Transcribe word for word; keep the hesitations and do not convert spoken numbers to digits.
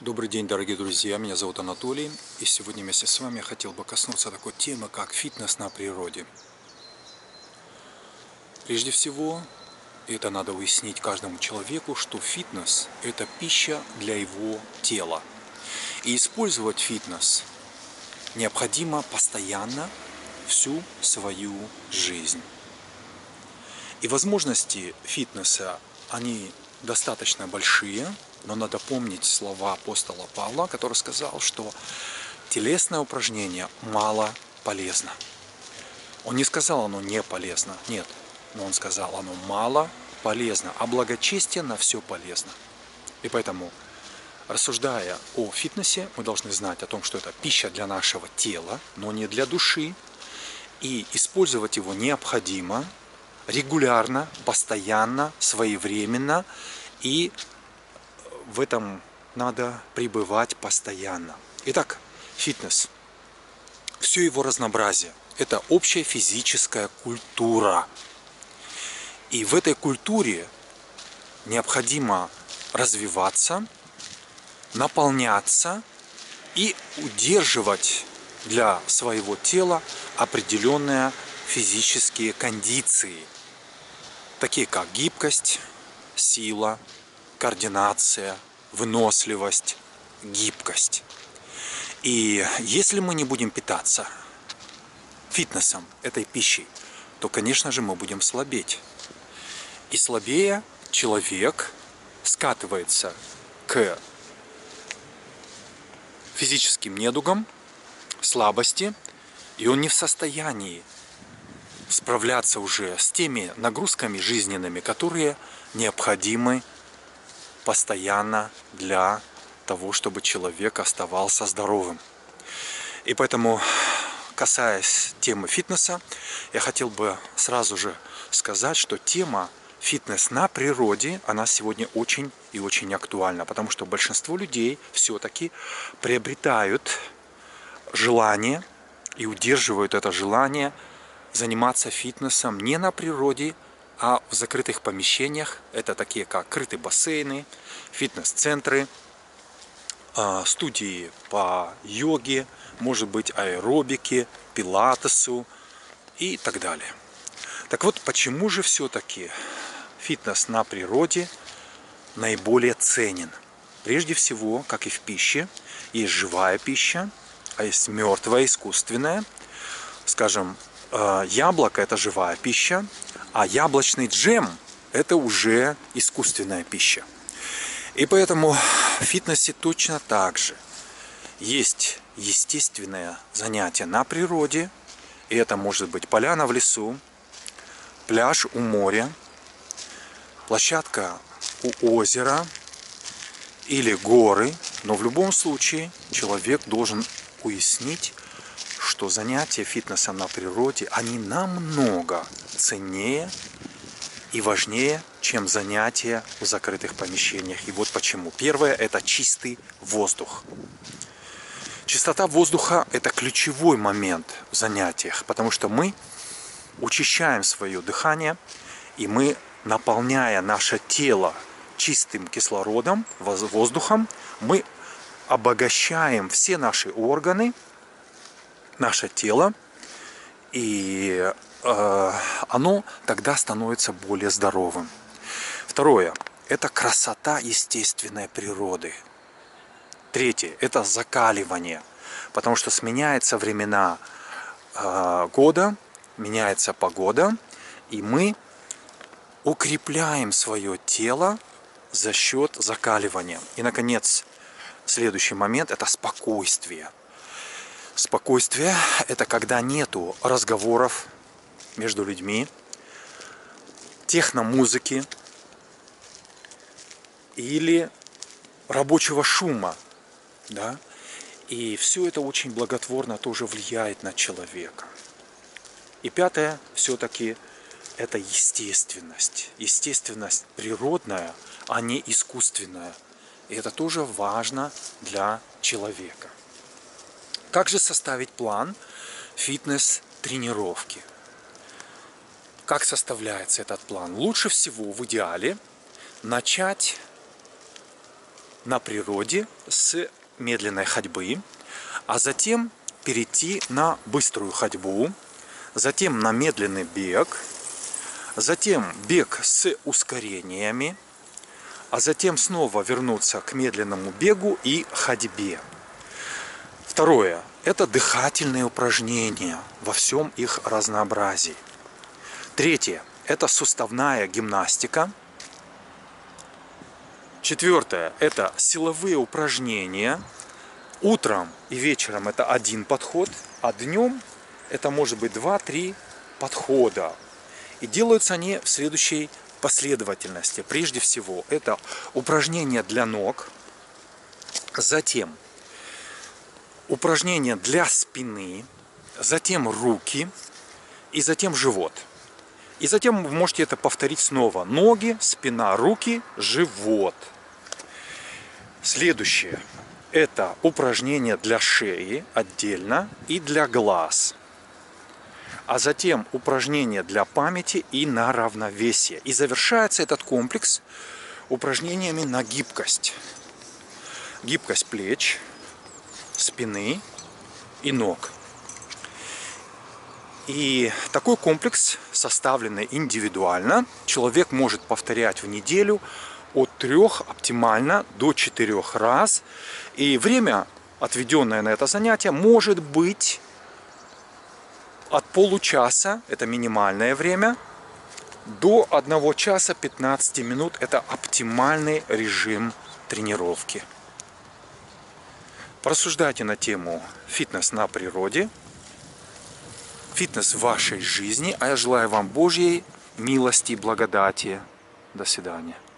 Добрый день, дорогие друзья, меня зовут Анатолий, и сегодня вместе с вами я хотел бы коснуться такой темы, как фитнес на природе. Прежде всего, это надо уяснить каждому человеку, что фитнес – это пища для его тела. И использовать фитнес необходимо постоянно всю свою жизнь. И возможности фитнеса, они достаточно большие, но надо помнить слова апостола Павла, который сказал, что телесное упражнение мало полезно. Он не сказал, оно не полезно, нет, но он сказал, оно мало полезно, а благочестие на все полезно. И поэтому, рассуждая о фитнесе, мы должны знать о том, что это пища для нашего тела, но не для души, и использовать его необходимо регулярно, постоянно, своевременно, и в этом надо пребывать постоянно. Итак, фитнес. Все его разнообразие – это общая физическая культура. И в этой культуре необходимо развиваться, наполняться и удерживать для своего тела определенные физические кондиции, такие как гибкость, сила, координация, выносливость, гибкость. И если мы не будем питаться фитнесом, этой пищей, то, конечно же, мы будем слабеть. И слабее человек скатывается к физическим недугам, слабости, и он не в состоянии справляться уже с теми нагрузками жизненными, которые необходимы постоянно для того, чтобы человек оставался здоровым. И поэтому, касаясь темы фитнеса, я хотел бы сразу же сказать, что тема фитнес на природе, она сегодня очень и очень актуальна, потому что большинство людей все-таки приобретают желание и удерживают это желание заниматься фитнесом не на природе, а в закрытых помещениях. Это такие как крытые бассейны, фитнес-центры, студии по йоге, может быть аэробике, пилатесу и так далее. Так вот, почему же все-таки фитнес на природе наиболее ценен? Прежде всего, как и в пище, есть живая пища, а есть мертвая, искусственная. Скажем, яблоко – это живая пища, а яблочный джем – это уже искусственная пища. И поэтому в фитнесе точно так же. Есть естественное занятие на природе, и это может быть поляна в лесу, пляж у моря, площадка у озера или горы. Но в любом случае человек должен уяснить, что занятия фитнесом на природе, они намного ценнее и важнее, чем занятия в закрытых помещениях. И вот почему. Первое – это чистый воздух. Чистота воздуха – это ключевой момент в занятиях, потому что мы учащаем свое дыхание, и мы, наполняя наше тело чистым кислородом, воздухом, мы обогащаем все наши органы, наше тело, и э, оно тогда становится более здоровым. Второе – это красота естественной природы. Третье – это закаливание, потому что сменяются времена э, года, меняется погода, и мы укрепляем свое тело за счет закаливания. И, наконец, следующий момент – это спокойствие. Спокойствие – это когда нету разговоров между людьми, техномузыки или рабочего шума, да? И все это очень благотворно тоже влияет на человека. И пятое, все-таки, это естественность. Естественность природная, а не искусственная. И это тоже важно для человека. Как же составить план фитнес-тренировки? Как составляется этот план? Лучше всего в идеале начать на природе с медленной ходьбы, а затем перейти на быструю ходьбу, затем на медленный бег, затем бег с ускорениями, а затем снова вернуться к медленному бегу и ходьбе. Второе – это дыхательные упражнения во всем их разнообразии. Третье – это суставная гимнастика. Четвертое – это силовые упражнения. Утром и вечером это один подход, а днем это может быть два-три подхода. И делаются они в следующей последовательности. Прежде всего, это упражнения для ног, затем упражнения для спины, затем руки и затем живот. И затем вы можете это повторить снова. Ноги, спина, руки, живот. Следующее. Это упражнения для шеи отдельно и для глаз. А затем упражнения для памяти и на равновесие. И завершается этот комплекс упражнениями на гибкость. Гибкость плеч, спины и ног. И такой комплекс, составленный индивидуально, человек может повторять в неделю от трех оптимально до четырех раз. И время, отведенное на это занятие, может быть от получаса, это минимальное время, до одного часа пятнадцати минут, это оптимальный режим тренировки. Порассуждайте на тему фитнес на природе, фитнес в вашей жизни, а я желаю вам Божьей милости и благодати. До свидания.